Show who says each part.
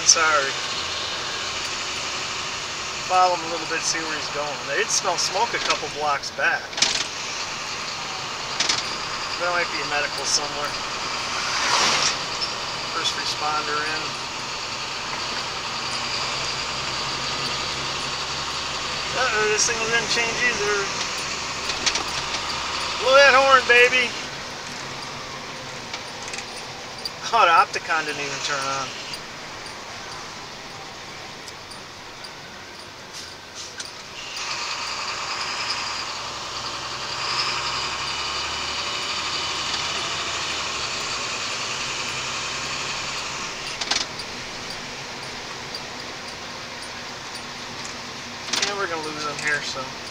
Speaker 1: John, sorry. Follow him a little bit, see where he's going. I did smell smoke a couple blocks back. That might be a medical somewhere. First responder in. Uh-oh, this thing didn't change either. Blow that horn, baby. Oh, the Opticon didn't even turn on. We're gonna lose them here, so